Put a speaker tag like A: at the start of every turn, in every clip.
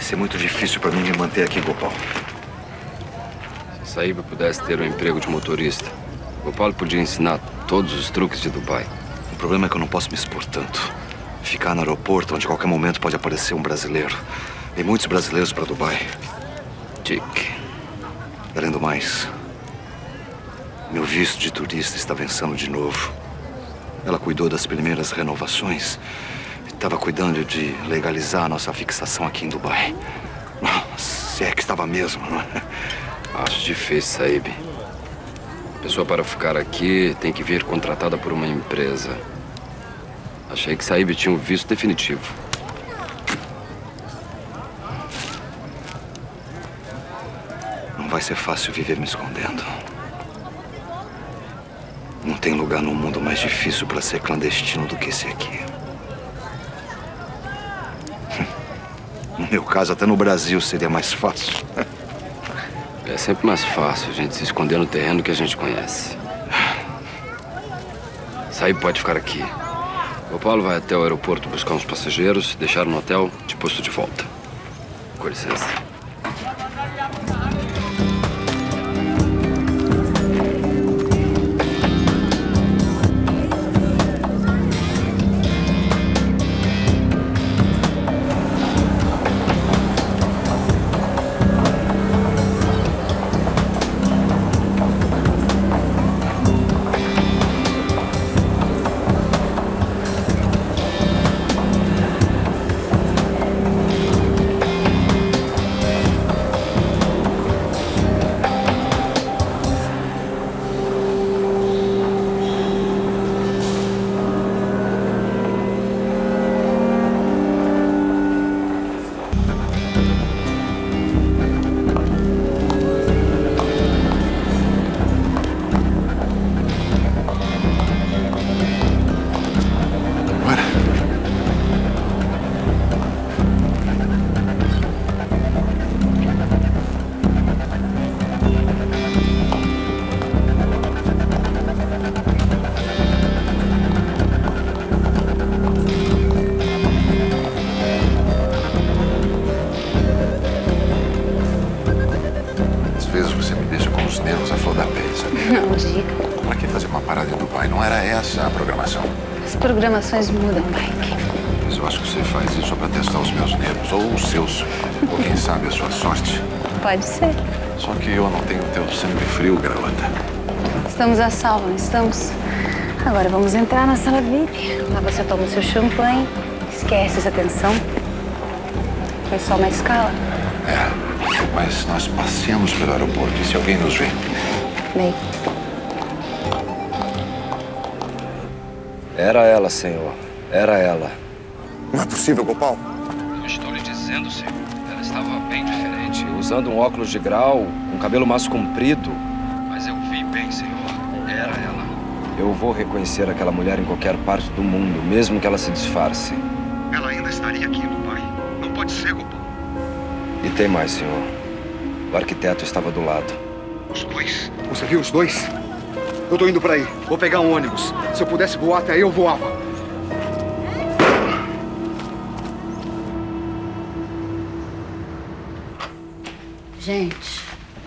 A: ser muito difícil para mim me manter aqui, Gopal.
B: Se Saíba pudesse ter um emprego de motorista, Gopal podia ensinar todos os truques de Dubai.
A: O problema é que eu não posso me expor tanto. Ficar no aeroporto, onde a qualquer momento pode aparecer um brasileiro. Tem muitos brasileiros para Dubai.
B: Dick.
A: Além do mais, meu visto de turista está vencendo de novo. Ela cuidou das primeiras renovações. Estava cuidando de legalizar a nossa fixação aqui em Dubai. Se é que estava mesmo, não é?
B: Acho difícil, Saíbe. A pessoa para ficar aqui tem que vir contratada por uma empresa. Achei que Saíbe tinha um visto definitivo.
A: Não vai ser fácil viver me escondendo. Não tem lugar no mundo mais difícil para ser clandestino do que esse aqui. No meu caso, até no Brasil seria mais fácil.
B: É sempre mais fácil a gente se esconder no terreno que a gente conhece. Saíbe pode ficar aqui. O Paulo vai até o aeroporto buscar uns passageiros, deixar no hotel, depois estou de volta. Com licença.
C: Programações mudam, Mike.
D: Mas eu acho que você faz isso só pra testar os meus nervos, ou os seus, ou quem sabe a sua sorte.
C: Pode ser.
D: Só que eu não tenho teu sangue frio, garota.
C: Estamos a salvo, não estamos? Agora vamos entrar na sala VIP. Lá você toma o seu champanhe, esquece essa tensão. Foi só uma escala.
D: É, mas nós passeamos pelo aeroporto e se alguém nos vê?
C: Bem.
B: Era ela, senhor. Era ela.
E: Não é possível, Gopal.
B: Eu estou lhe dizendo, senhor. Ela estava bem diferente, usando um óculos de grau, um cabelo mais comprido. Mas eu vi bem, senhor. Era ela. Eu vou reconhecer aquela mulher em qualquer parte do mundo, mesmo que ela se disfarce.
A: Ela ainda estaria aqui em Dubai. Não pode ser, Gopal.
B: E tem mais, senhor. O arquiteto estava do lado.
A: Os dois? Você viu os dois? Eu tô indo pra aí. Vou pegar um ônibus. Se eu pudesse voar até aí, eu voava.
F: Gente,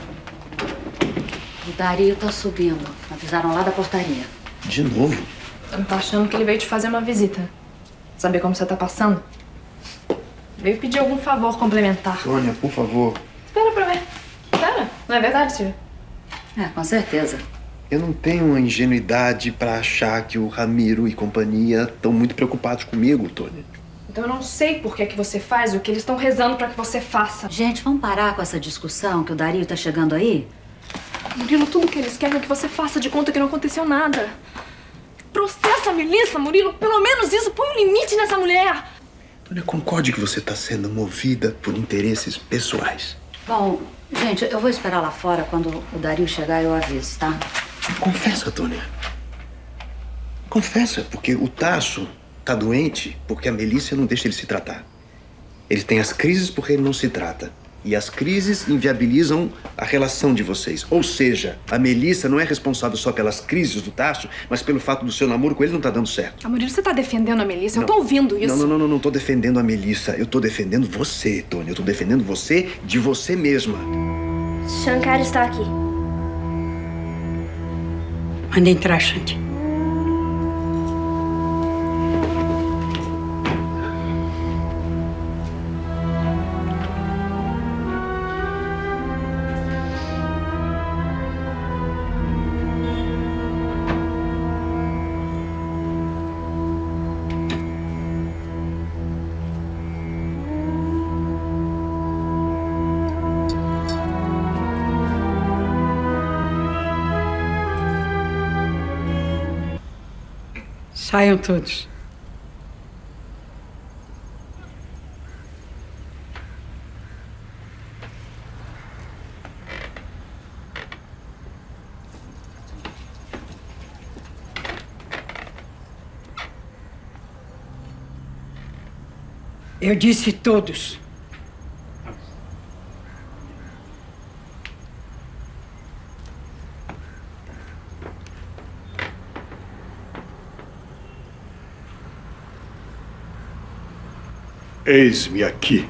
F: o Dario tá subindo. Avisaram lá da portaria.
E: De novo?
G: Eu não tô achando que ele veio te fazer uma visita. Saber como você tá passando? Veio pedir algum favor complementar.
E: Sônia, por favor.
G: Espera pra ver. Espera. Não é verdade, Silvia?
F: É, com certeza.
E: Eu não tenho uma ingenuidade pra achar que o Ramiro e companhia estão muito preocupados comigo, Tônia.
G: Então eu não sei por que você faz o que eles estão rezando pra que você faça.
F: Gente, vamos parar com essa discussão que o Dario tá chegando aí?
G: Murilo, tudo que eles querem é que você faça de conta que não aconteceu nada. Processa a Melissa, Murilo. Pelo menos isso, põe um limite nessa mulher.
E: Tônia, concorde que você tá sendo movida por interesses pessoais.
F: Bom, gente, eu vou esperar lá fora. Quando o Dario chegar, eu aviso, tá?
E: Confessa, Tônia. Confessa, porque o Tasso tá doente porque a Melissa não deixa ele se tratar. Ele tem as crises porque ele não se trata. E as crises inviabilizam a relação de vocês. Ou seja, a Melissa não é responsável só pelas crises do Tasso, mas pelo fato do seu namoro com ele não tá dando certo.
G: Murilo, você tá defendendo a Melissa? Eu tô ouvindo isso.
E: Não tô defendendo a Melissa. Eu tô defendendo você, Tony. Eu tô defendendo você de você mesma.
H: Shankar está aqui.
I: Manda entrar, Shanti. Saiam todos. Eu disse todos.
J: Eis-me aqui.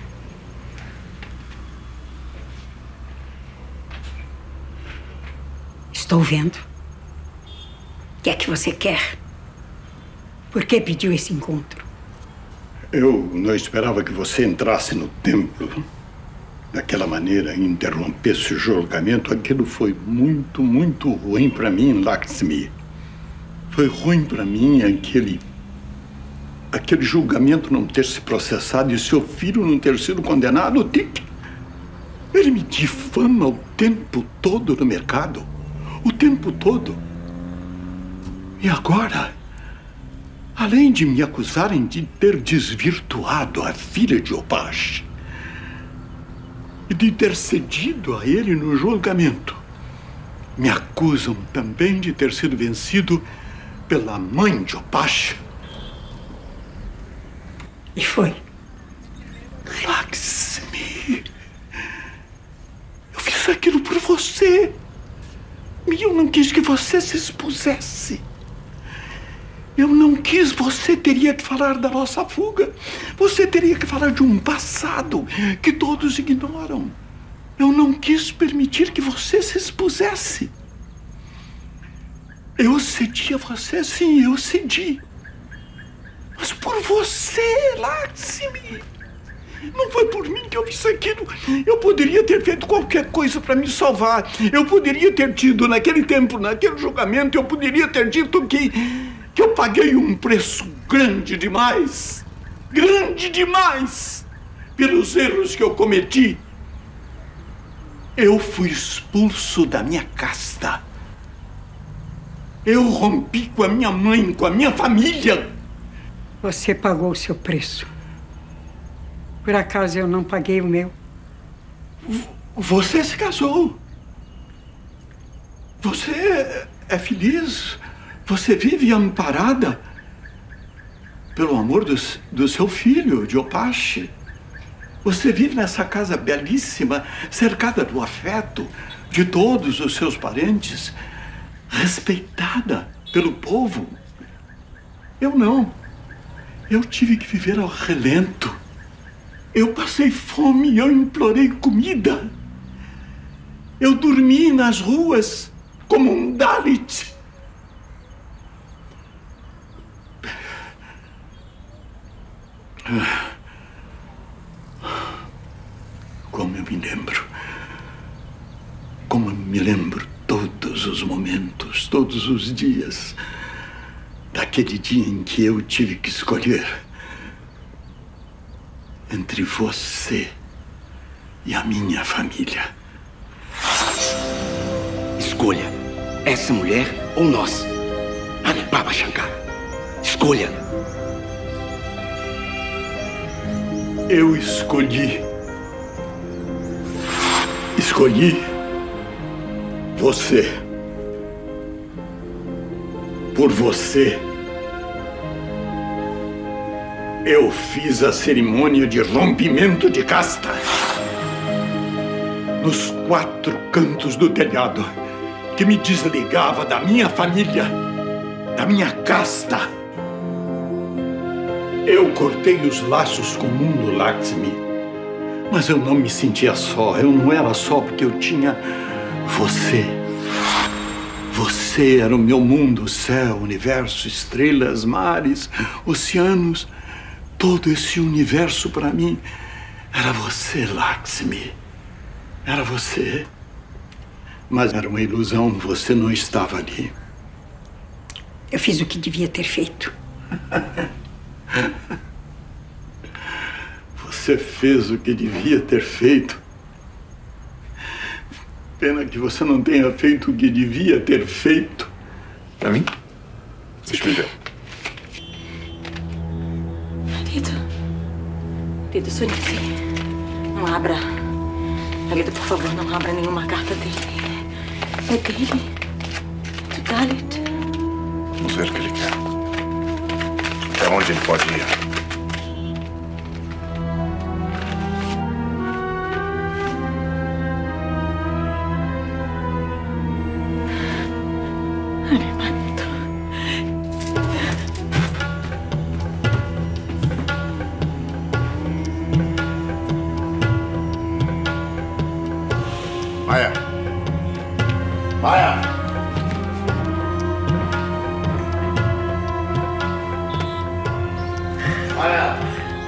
I: Estou vendo. O que é que você quer? Por que pediu esse encontro?
J: Eu não esperava que você entrasse no templo daquela maneira e interrompesse o julgamento. Aquilo foi muito, muito ruim para mim, Lakshmi. Foi ruim para mim aquele julgamento não ter se processado e seu filho não ter sido condenado. O Dick, ele me difama o tempo todo no mercado. O tempo todo. E agora, além de me acusarem de ter desvirtuado a filha de Opash e de ter cedido a ele no julgamento, me acusam também de ter sido vencido pela mãe de Opash.
I: E foi.
J: Lakshmi, eu fiz aquilo por você. E eu não quis que você se expusesse. Eu não quis. Você teria que falar da nossa fuga. Você teria que falar de um passado que todos ignoram. Eu não quis permitir que você se expusesse. Eu cedi a você, sim, eu cedi. Mas por você, Lakshmi. Não foi por mim que eu fiz aquilo. Eu poderia ter feito qualquer coisa para me salvar. Eu poderia ter tido, naquele tempo, naquele julgamento, eu poderia ter dito que eu paguei um preço grande demais. Grande demais. Pelos erros que eu cometi. Eu fui expulso da minha casta. Eu rompi com a minha mãe, com a minha família.
I: Você pagou o seu preço. Por acaso eu não paguei o meu?
J: Você se casou. Você é feliz. Você vive amparada pelo amor do seu filho, de Opash. Você vive nessa casa belíssima, cercada do afeto de todos os seus parentes, respeitada pelo povo. Eu não. Eu tive que viver ao relento. Eu passei fome, eu implorei comida. Eu dormi nas ruas como um Dalit. Como eu me lembro. Como eu me lembro todos os momentos, todos os dias. Daquele dia em que eu tive que escolher entre você e a minha família.
K: Escolha essa mulher ou nós. Baba Shankar, escolha.
J: Eu escolhi. Escolhi você. Por você. Eu fiz a cerimônia de rompimento de casta. nos 4 cantos do telhado, que me desligava da minha família, da minha casta. Eu cortei os laços com o mundo, Lakshmi. Mas eu não me sentia só. Eu não era só porque eu tinha você. Você era o meu mundo, céu, universo, estrelas, mares, oceanos. Todo esse universo para mim era você, Lakshmi. Era você. Mas era uma ilusão, você não estava ali.
I: Eu fiz o que devia ter feito.
J: Você fez o que devia ter feito. Pena que você não tenha feito o que devia ter feito.
D: Pra mim? Deixa eu ver.
L: Marido, Suniti, não abra. Marido, por favor, não abra nenhuma carta dele. É dele. Do Dalit.
D: Vamos ver o que ele quer. Até onde ele pode ir. Maya! Maya! Maya!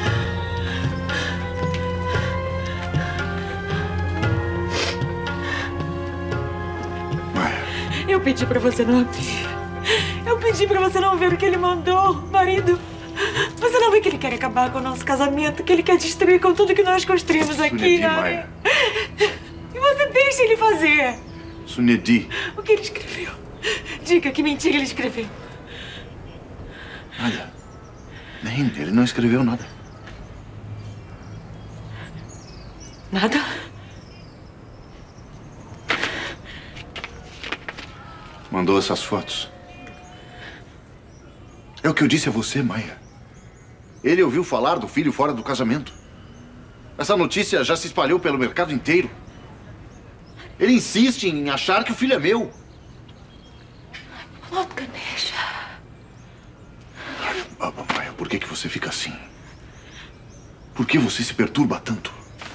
L: Eu pedi pra você não abrir. Eu pedi pra você não ver o que ele mandou, marido. Você não vê que ele quer acabar com o nosso casamento, que ele quer destruir com tudo que nós construímos aqui,
D: Suniti,
L: né?
D: Maya.
L: E você deixa ele fazer.
D: Suniti.
L: O que ele escreveu? Diga que mentira ele escreveu.
D: Nada. Nem, ele não escreveu nada.
L: Nada?
D: Mandou essas fotos. É o que eu disse a você, Maya. Ele ouviu falar do filho fora do casamento. Essa notícia já se espalhou pelo mercado inteiro. Ele insiste em achar que o filho é meu.
L: Lord Ganesha.
D: Baba, Maya, por que você fica assim? Por que você se perturba tanto?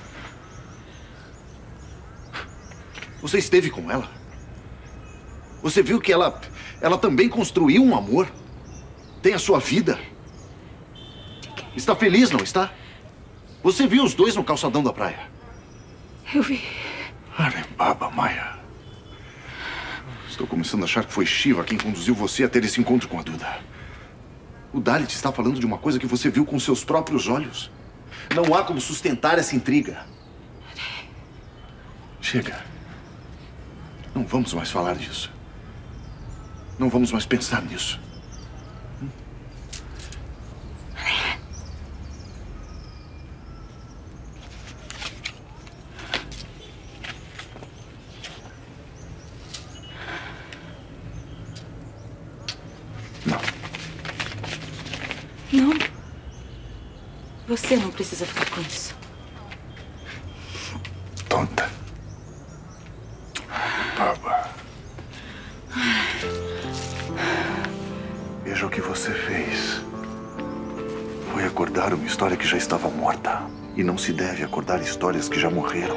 D: Você esteve com ela? Você viu que ela também construiu um amor? Tem a sua vida? Está feliz, não está? Você viu os dois no calçadão da praia?
L: Eu vi.
D: Arembaba, Maya. Estou começando a achar que foi Shiva quem conduziu você a ter esse encontro com a Duda. O Dalit está falando de uma coisa que você viu com seus próprios olhos. Não há como sustentar essa intriga. Chega. Não vamos mais falar disso. Não vamos mais pensar nisso.
L: Não. Você não precisa ficar com isso.
D: Tonta. Baba. Veja o que você fez. Foi acordar uma história que já estava morta. E não se deve acordar histórias que já morreram.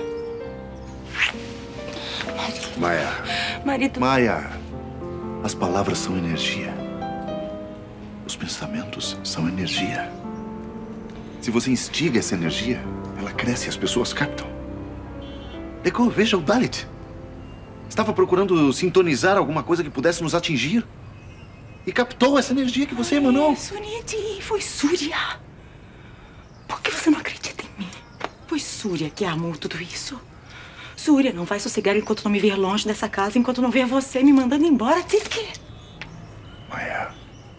D: Maya.
L: Marido.
D: Maya. As palavras são energia. Os pensamentos são energia. Se você instiga essa energia, ela cresce e as pessoas captam. Deco, veja o Dalit. Estava procurando sintonizar alguma coisa que pudesse nos atingir. E captou essa energia que você emanou.
L: Suniti, foi Surya. Por que você não acredita em mim? Foi Surya que armou tudo isso. Surya não vai sossegar enquanto não me ver longe dessa casa, enquanto não ver você me mandando embora. Tiki.
D: Maya.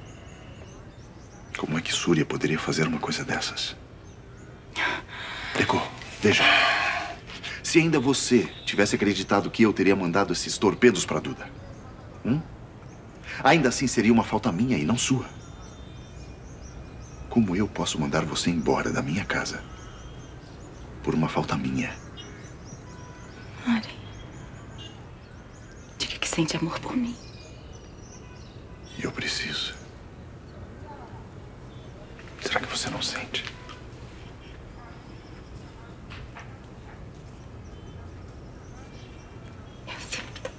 D: Como é que Surya poderia fazer uma coisa dessas? Deco, veja. Se ainda você tivesse acreditado que eu teria mandado esses torpedos para Duda, ainda assim seria uma falta minha e não sua. Como eu posso mandar você embora da minha casa por uma falta minha?
L: Ari, diga que sente amor por mim.
D: Eu preciso. Será que você não sente?
L: Eu sinto.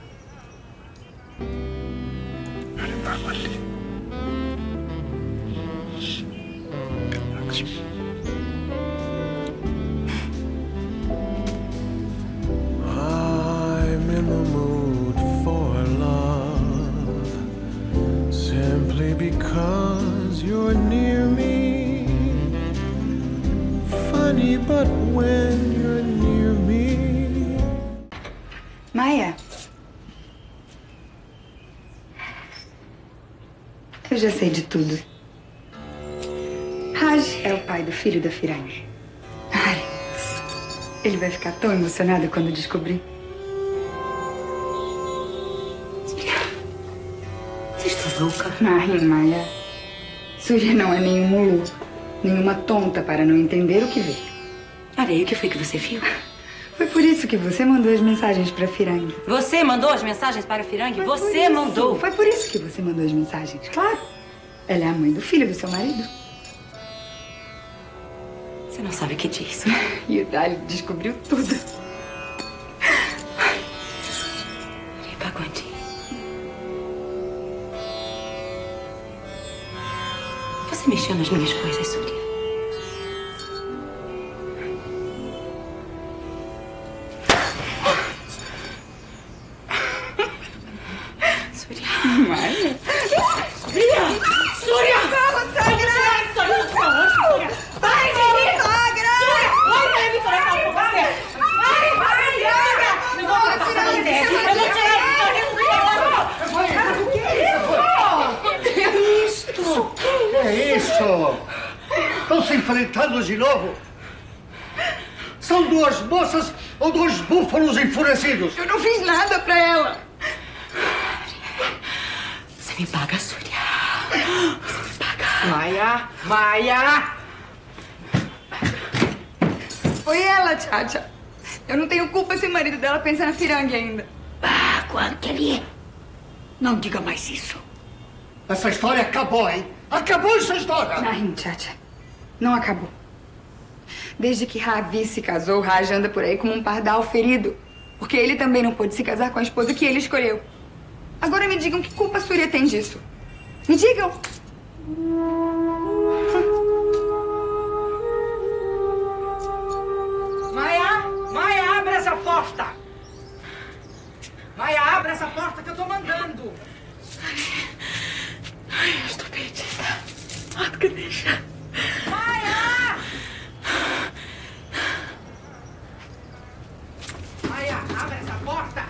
D: Olha água ali. Relaxe.
M: I'm in the mood for love, simply because you're near me. Funny, but when you're near me.
I: Maia. Eu já sei de tudo. Raj é o pai do filho da Firangi. Ai, ele vai ficar tão emocionado quando descobrir.
L: Você está louca?
I: Ai, Maia. Surya não é nenhum mulu, nenhuma tonta para não entender o que vê.
L: Ari, o que foi que você viu?
I: Foi por isso que você mandou as mensagens para Firangi.
L: Você mandou as mensagens para a Firangi? Você mandou!
I: Foi por isso que você mandou as mensagens, claro. Ela é a mãe do filho do seu marido.
L: Você não sabe o que diz.
I: E o Dali descobriu tudo.
L: Ari Bhagwati. Você mexeu nas minhas coisas, Surya.
I: Maia.
L: Surya! Surya!
I: Vamos, Sagra!
L: Vai,
I: Vamos, Sagra!
L: Vai, vai, Vitória, eu falo com você! Vai, vai, Sagra! Eu vou tirar isso!
A: Que é isso? Estão se enfrentando de novo? São duas moças ou dois búfalos enfurecidos?
I: Eu não fiz nada pra ela.
L: Você me paga, Surya. Você me paga.
I: Maia! Maia! Foi ela, Tchatcha. Eu não tenho culpa se o marido dela pensa na Firangi ainda. Bhagwati. Não diga mais isso.
A: Essa história acabou, hein? Acabou essa história!
I: Não, Tchatcha. Não acabou. Desde que Ravi se casou, Raj anda por aí como um pardal ferido. Porque ele também não pôde se casar com a esposa que ele escolheu. Agora me digam que culpa a Surya tem disso. Me digam.
N: Maia! Maia, abre essa porta! Maia, abre essa porta que eu tô mandando!
L: Ai, eu estou perdida. Ganesha.
N: Maia! Maia, abre essa porta!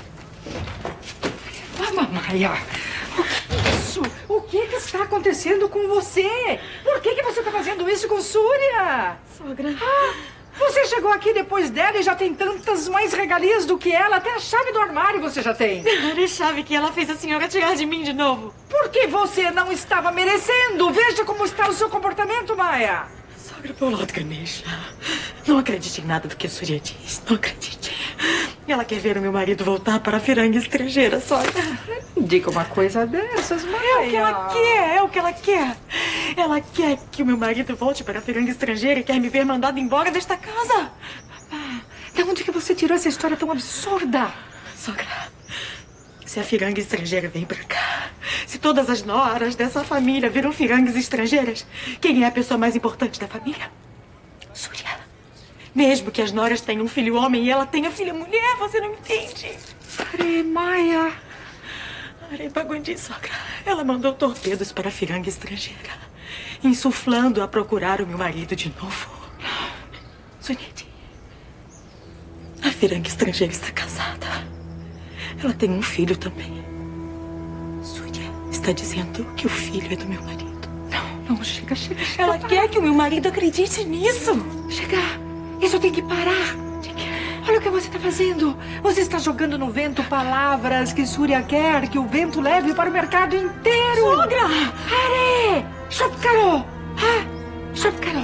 O: Maia, o que é isso? O que está acontecendo com você? Por que você está fazendo isso com Surya?
L: Sogra.
O: Você chegou aqui depois dela e já tem tantas mais regalias do que ela. Até a chave do armário você já tem.
L: A chave que ela fez a senhora tirar de mim de novo.
O: Porque você não estava merecendo. Veja como está o seu comportamento, Maia.
L: Sogra Bolot Ganesha, não acredite em nada do que a Surya diz. Não acredite. Ela quer ver o meu marido voltar para a Firangi estrangeira, sogra.
O: Diga uma coisa dessas, Maia.
L: É o que ela quer, é o que ela quer. Ela quer que o meu marido volte para a Firangi estrangeira e quer me ver mandado embora desta casa.
O: De onde que você tirou essa história tão absurda?
L: Sogra, se a Firangi estrangeira vem pra cá, se todas as noras dessa família viram Firangues estrangeiras, quem é a pessoa mais importante da família? Surya. Mesmo que as noras tenham um filho homem e ela tenha filha mulher, você não entende?
O: Are, Maia.
L: Are Bhagwati, sogra. Ela mandou torpedos para a Firangi estrangeira, insuflando a procurar o meu marido de novo. Suniti, a Firangi estrangeira está casada. Ela tem um filho também. Surya está dizendo que o filho é do meu marido.
O: Não, chega.
L: Ela quer que o meu marido acredite nisso.
O: Chega. Isso tem que parar. Olha o que você está fazendo. Você está jogando no vento palavras que Surya quer que o vento leve para o mercado inteiro.
L: Sogra!
O: Are! Shopkaro! Shopkaro!
L: 「 」 「 」 」 」 」 」 」 」 」 」 」 」 」 」 」 」 ·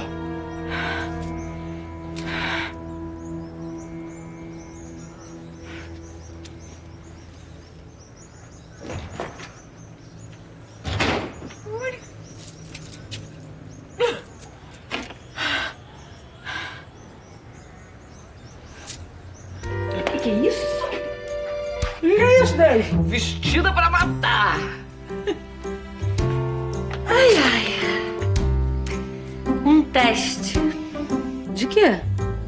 N: mesmo, vestida pra matar.
C: Ai, ai. Um teste.
F: De quê?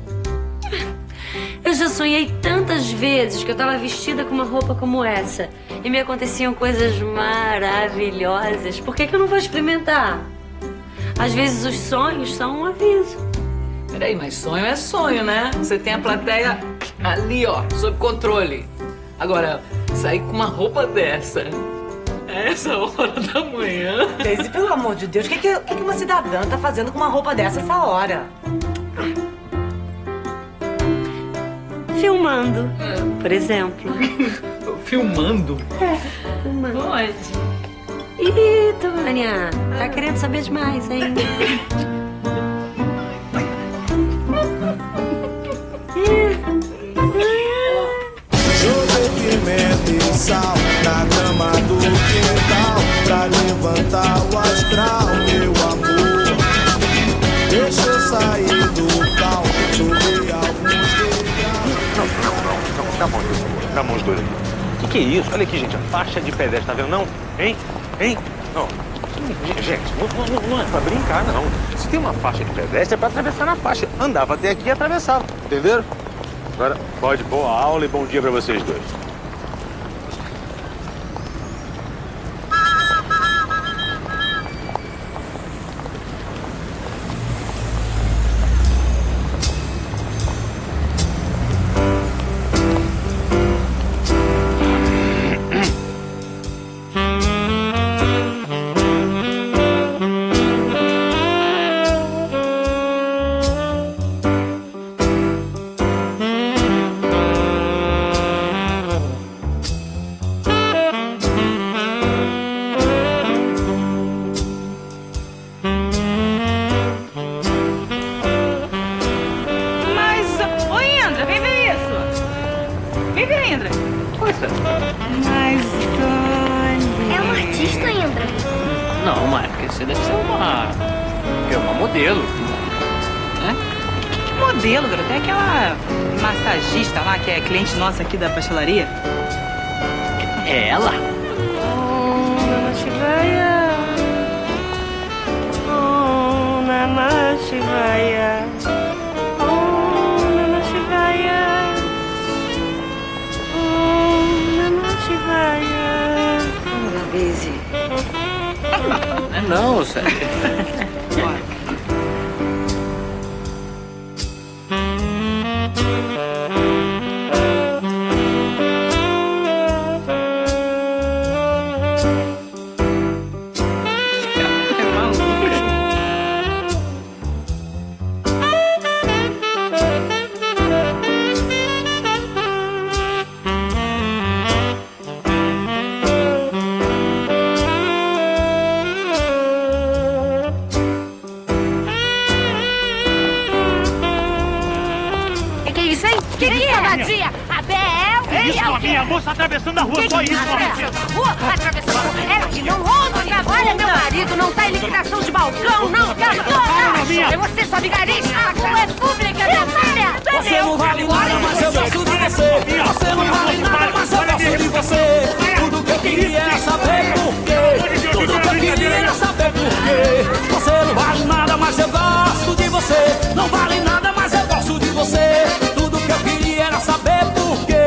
C: Eu já sonhei tantas vezes que eu tava vestida com uma roupa como essa e me aconteciam coisas maravilhosas. Por que eu não vou experimentar? Às vezes os sonhos são um aviso.
N: Peraí, mas sonho é sonho, né? Você tem a plateia ali, ó, sob controle. Agora, sair com uma roupa dessa, essa hora da manhã...
L: Daisy, pelo amor de Deus, o que uma cidadã tá fazendo com uma roupa dessa essa hora?
C: Filmando, por exemplo.
N: Filmando?
C: Filmando.
N: Onde?
C: Ih, Tânia, tá querendo saber demais, hein?
M: Joguei pimenta e sal na cama do quintal pra levantar o astral, meu amor. Deixa eu sair do cal, joguei alguns degraus.
P: Não, dá a mão, dá a mão os dois aqui. Que é isso? Olha aqui, gente, a faixa de pedestre, tá vendo não? Hein? Hein? Não. Gente, não é pra brincar, não. Se tem uma faixa de pedestre, é pra atravessar na faixa. Andava até aqui e atravessava, entenderam? Agora, pode, boa aula e bom dia pra vocês dois.
L: Nossa, aqui da pastelaria?
N: É ela?
C: Namah Shivaya. Om Namah Shivaya. Om Namah Shivaya. Om Namah Shivaya. Olha, Daisy.
N: Não, sério.
P: A moça atravessando a rua, só isso,
C: atravessando a rua? Atravessando a rua? Ela que não ousa trabalha, meu marido não tá em liquidação de balcão, não, garota! Você só vigarista, a rua é pública, minha filha!
M: Você não vale nada, mas eu gosto de você. Você não vale nada, mas eu gosto de você. Tudo que eu queria era saber por quê. Tudo que eu queria era saber por quê. Você não vale nada, mas eu gosto de você. Não vale nada, mas eu gosto de você. Tudo que eu queria era saber por quê.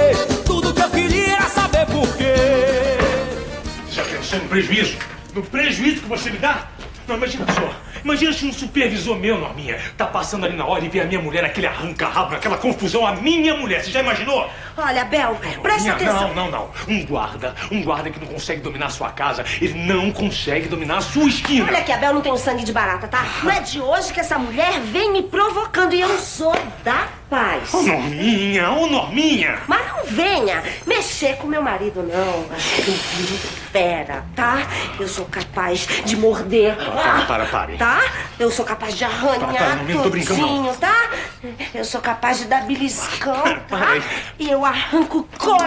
P: Já pensou no prejuízo? No prejuízo que você me dá? Não, imagina só. Imagina se um supervisor meu, Norminha, tá passando ali na hora e vê a minha mulher naquele arranca-rabo, naquela confusão, a minha mulher. Você já imaginou?
Q: Olha, Bel, presta atenção.
P: Não. Um guarda que não consegue dominar a sua casa, ele não consegue dominar a sua esquina.
Q: Olha que a Bel não tem um sangue de barata, tá? Não é de hoje que essa mulher vem me provocando e eu sou da paz.
P: Ô, Norminha!
Q: Mas não venha mexer com meu marido, não. Eu viro fera, tá? Eu sou capaz de morder.
P: Para.
Q: Tá? Eu sou capaz de arranhar
P: não tô brincando, não.
Q: Tá? Eu sou capaz de dar beliscão, tá? E eu arranco o couro.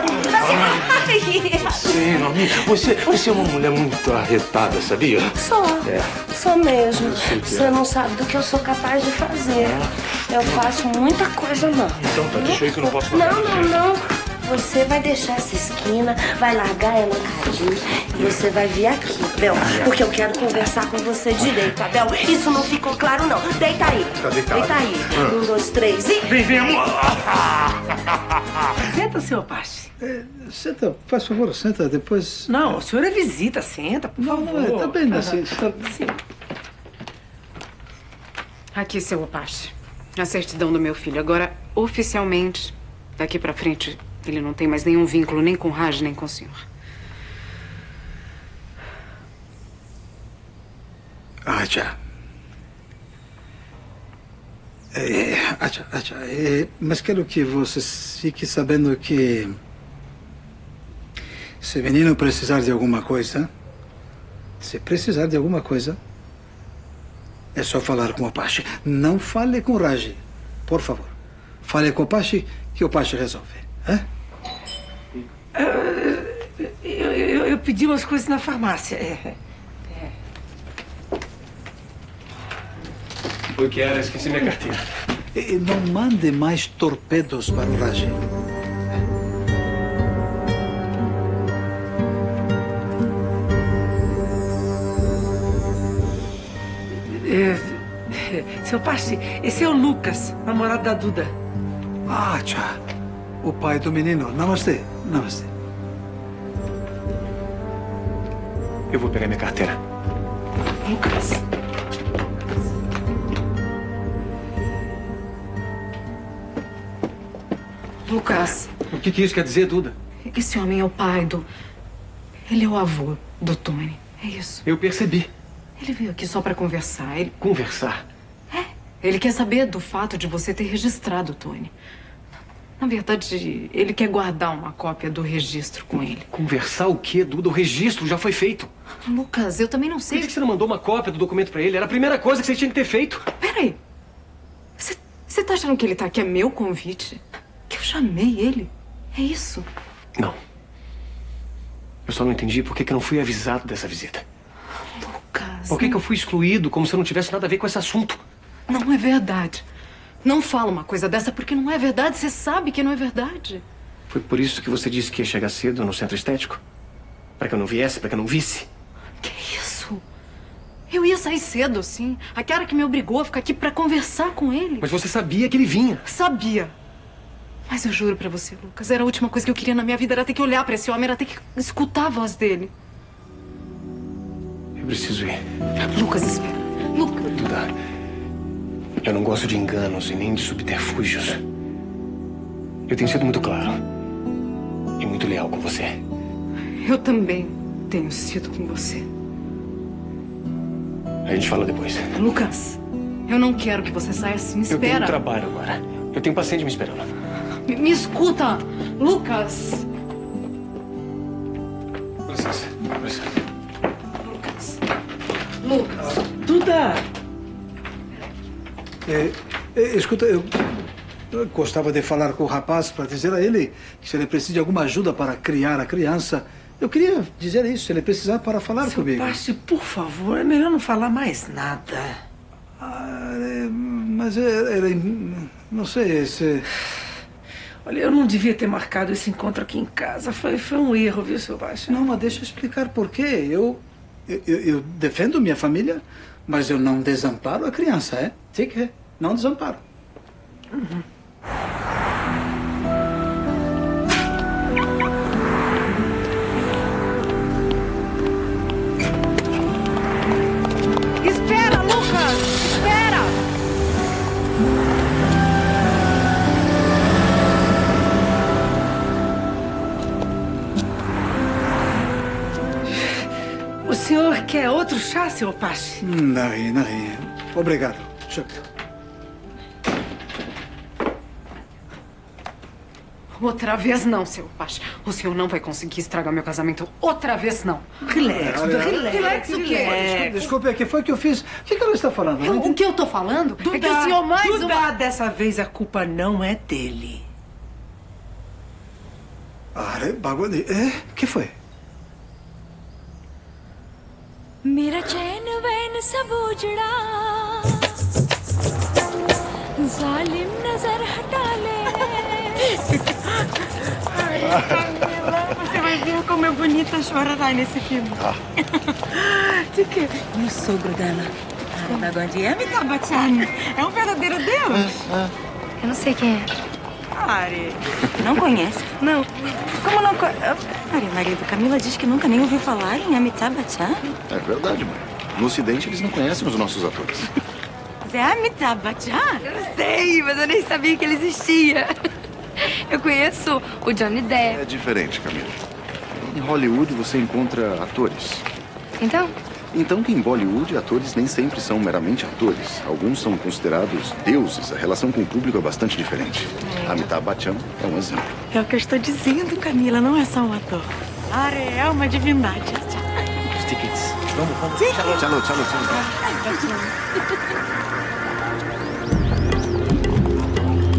P: Sim, Norminha, você é uma mulher muito arretada, sabia?
Q: Sou mesmo. Você não sabe do que eu sou capaz de fazer. Eu faço muita coisa, não.
P: Então tá, deixa aí que eu não posso fazer.
Q: Não. Você vai deixar essa esquina, vai largar ela um cadinho e você vai vir aqui, Abel. Porque eu quero conversar com você direito, Abel. Isso não ficou claro, não. Deita aí.
D: Tá deitado.
Q: Deita aí. 1, 2, 3 e...
D: Vem, amor.
O: Senta, seu Apache.
R: Senta, faz favor, senta, depois...
O: Não, o senhor é visita, senta, por favor.
R: Não, tá bem, assim, está...
O: Sim.
S: Aqui, seu Apache. A certidão do meu filho. Agora, oficialmente, daqui pra frente, ele não tem mais nenhum vínculo nem com o Raj, nem com o senhor.
R: Acha. Mas quero que você fique sabendo que se o menino precisar de alguma coisa, é só falar com o Apache. Não fale com o Raj, por favor. Fale com o Apache, que o Apache resolve.
O: Eu pedi umas coisas na farmácia.
K: O que era? Esqueci minha carteira.
R: E não mande mais torpedos para o Raj.
O: Seu Apache, esse é o Lucas, namorado da Duda.
R: Ah, tchau. O pai do menino. Namastê. Namastê.
K: Eu vou pegar minha carteira.
O: Lucas.
S: Lucas.
K: O que isso quer dizer, Duda?
S: Esse homem é o pai do... Ele é o avô do Tony. É isso.
K: Eu percebi.
S: Ele veio aqui só pra conversar.
K: Conversar?
S: Ele quer saber do fato de você ter registrado o Tony. Na verdade, ele quer guardar uma cópia do registro com ele.
K: Conversar o quê, Duda? O registro já foi feito.
S: Lucas, eu também não sei...
K: Por que você não mandou uma cópia do documento pra ele? Era a primeira coisa que você tinha que ter feito.
S: Peraí. Você tá achando que ele tá aqui a meu convite? Que eu chamei ele? É isso?
K: Não. Eu só não entendi por que eu não fui avisado dessa visita.
S: Lucas...
K: Por que eu fui excluído, como se eu não tivesse nada a ver com esse assunto?
S: Não é verdade. Não fala uma coisa dessa porque não é verdade. Você sabe que não é verdade.
K: Foi por isso que você disse que ia chegar cedo no centro estético? Pra que eu não viesse, pra que eu não visse?
S: Que isso? Eu ia sair cedo, sim. A Kiara que me obrigou a ficar aqui pra conversar com ele.
K: Mas você sabia que ele vinha.
S: Sabia. Mas eu juro pra você, Lucas, era a última coisa que eu queria na minha vida. Era ter que olhar pra esse homem, era ter que escutar a voz dele.
K: Eu preciso ir.
S: Lucas, espera. Lucas.
K: Duda, eu não gosto de enganos e nem de subterfúgios. Eu tenho sido muito claro e muito leal com você.
S: Eu também tenho sido com você.
K: A gente fala depois.
S: Lucas, eu não quero que você saia assim. Espera.
K: Eu tenho trabalho agora. Eu tenho paciente me esperando.
S: Me escuta, Lucas.
K: Com licença. Com licença.
S: Lucas.
O: Duda.
R: Escuta, eu gostava de falar com o rapaz para dizer a ele que se ele precisa de alguma ajuda para criar a criança, eu queria dizer isso, se ele precisar para falar comigo.
O: Apache, por favor, é melhor não falar mais nada.
R: Mas era... Não sei, se...
O: Olha, eu não devia ter marcado esse encontro aqui em casa. Foi um erro, viu, seu Baixo?
R: Não, mas deixa eu explicar por quê. Eu defendo minha família, mas eu não desamparo a criança, é? Sim que é. Não desamparo.
O: Uhum.
S: Espera, Lucas! Espera!
O: O senhor quer outro chá, seu Apache?
R: Não. Obrigado. Shukra.
S: Outra vez não, seu Apache. O senhor não vai conseguir estragar meu casamento. Outra vez não.
O: Relax, relax o quê?
R: Desculpe, o que foi que eu fiz? O que ela está falando?
S: O que eu tô falando
O: Duda,
S: é que o senhor mais
O: Duda, dessa vez a culpa não é dele.
R: Bagulho. O que foi?
T: मेरा चैन वैन सब उजड़ा जालिम नजर हटा ले
L: Camila, você vai ver como é bonita chorar nesse filme. De quê? O sogro dela. Ari Amitabh Bachchan. É um verdadeiro deus.
H: Eu não sei quem é.
L: Ari, não conhece? Não. Como não conhece? Ari, marido, Camila diz que nunca nem ouviu falar em Amitabh Bachchan.
D: É verdade, mãe. No Ocidente, eles não conhecem os nossos atores.
L: Mas é Amitabh Bachchan?
H: Eu sei, mas eu nem sabia que ele existia. Eu conheço o Johnny Depp.
D: É diferente, Camila. Em Hollywood, você encontra atores.
H: Então?
D: Então que em Bollywood, atores nem sempre são meramente atores. Alguns são considerados deuses. A relação com o público é bastante diferente. Amitabh Bachchan é um exemplo.
L: É o que eu estou dizendo, Camila. Não é só um ator. Ari é uma divindade.
D: Os tickets.
P: Vamos.
D: Tchau.